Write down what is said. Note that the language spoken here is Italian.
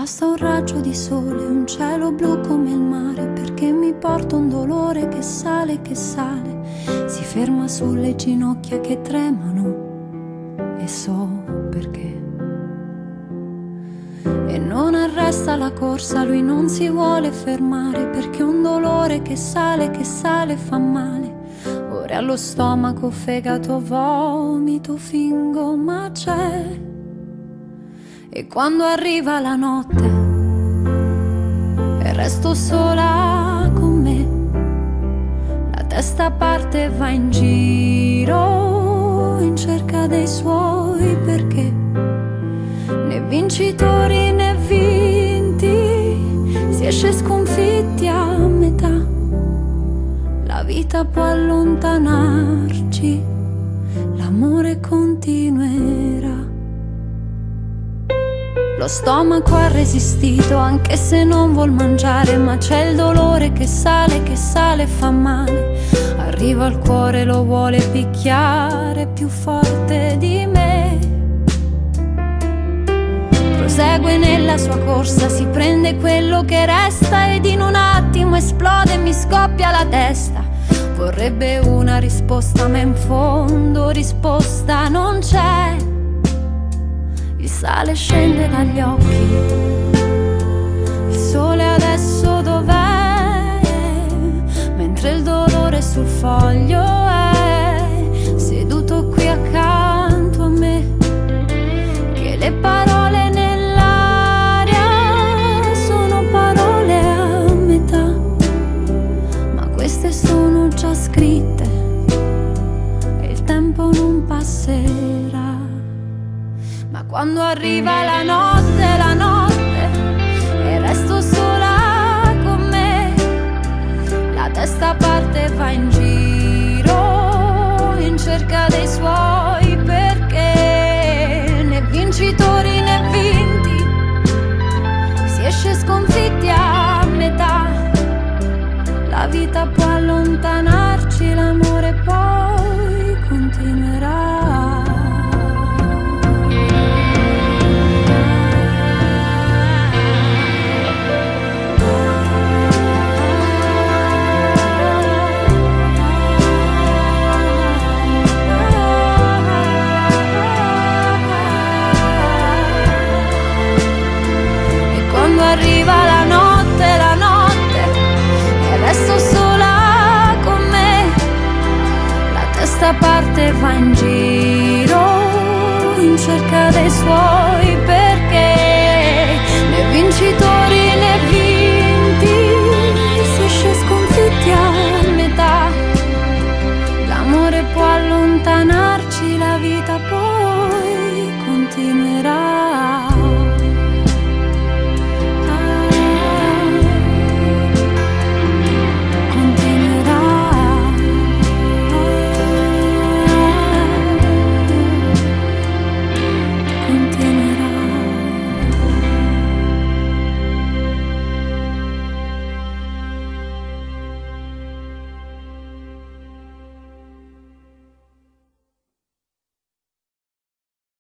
basta un raggio di sole, un cielo blu come il mare, perché mi porta un dolore che sale, si ferma sulle ginocchia che tremano, e so perché. E non arresta la corsa, lui non si vuole fermare, perché un dolore che sale fa male. Ore allo stomaco, fegato, vomito, fingo, ma c'è. E quando arriva la notte e resto sola con me, la testa parte e va in giro in cerca dei suoi perché. Né vincitori né vinti, si esce sconfitti a metà. La vita può allontanarci, l'amore continuerà. Lo stomaco ha resistito anche se non vuol mangiare, ma c'è il dolore che sale, fa male. Arriva al cuore, lo vuole picchiare più forte di me. Prosegue nella sua corsa, si prende quello che resta ed in un attimo esplode e mi scoppia la testa. Vorrebbe una risposta ma in fondo risposta non c'è. Il sale scende dagli occhi, il sole adesso dov'è? Mentre il dolore sul foglio è seduto qui accanto a me. Che le parole nell'aria sono parole a metà, ma queste sono già scritte e il tempo non passerà. Ma quando arriva la notte e resto sola con me, la testa parte e va in giro in cerca dei suoi perché. Né vincitori né vinti, si esce sconfitti a metà. La vita può allontanarci, l'amore poi continuerà. Arriva la notte e resto sola con me, la testa parte e va in giro in cerca dei suoi